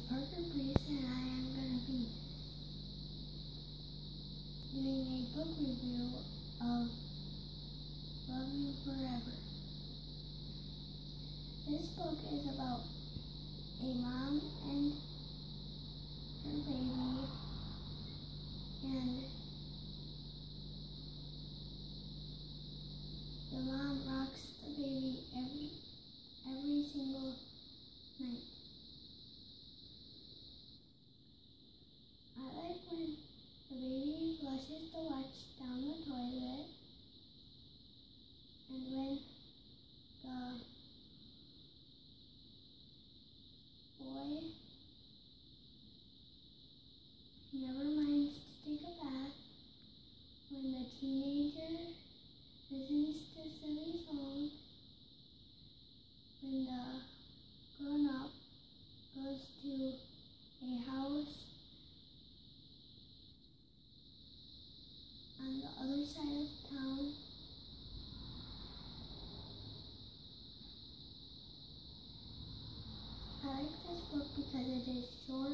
Parker Priest, and I am going to be doing a book review of Love You Forever. This book is about a mom and her baby, and the mom rocks the baby every single night. I like when the baby flushes the watch down the toilet, and when the boy never minds to take a bath, when the teenager listens to silly songs, when the grown-up goes to a house on the other side of town, I like this book because it is short